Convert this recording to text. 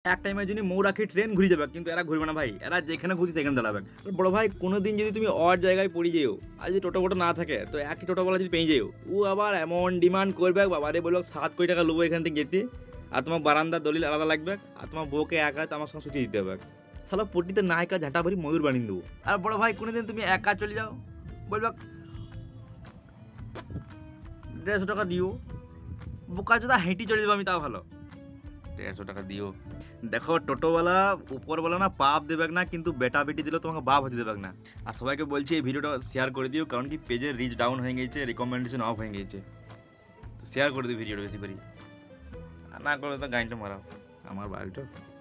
এক টাইমের জন্য মৌরাখি ট্রেন ঘুরে যাবে, কিন্তু এরা ঘুরবে না ভাই, এরা যেখানে খুশি সেখানে দাঁড়াবে। বড় ভাই কোনো দিন যদি তুমি অড জায়গায় পড়ে যেও আর যদি টোটো ফোটো না থাকে তো একই টোটোওয়ালা যদি পেয়ে যেও, ও আবার এমন ডিমান্ড করবে বাবারে, বলবো 7 কোটি টাকা নেবো এখান থেকে যেতে, আর তোমার বারান্দার দলিল আলাদা লাগবে, আর তোমার বউকে একা আমার সঙ্গে ছুটি দিতে হবে। সালা পট্টিতে নায়িকা ঝাঁটা ভরি ময়ূর বানিয়ে দেবো। আর বড় ভাই কোনোদিন তুমি একা চলে যাও, বলবে 150 টাকা দিও, বোকা চোদা হেঁটে চলে যাবো আমি, তাও ভালো। 150 টাকা দিও। দেখো টোটোওয়ালা উপরওয়ালা না পাপ দেবে না, কিন্তু বেটা বেটি দিলেও তোমাকে বাপ হতে দেবে না। আর সবাইকে বলছি এই ভিডিওটা শেয়ার করে দিও, কারণ কি পেজের রিচ ডাউন হয়ে গেছে, রিকমেন্ডেশন অফ হয়ে গেছে, তো শেয়ার করে দিও ভিডিওটা বেশি করে। আর না করলে তো গাইনটা মারাও আমার বাড়িটা।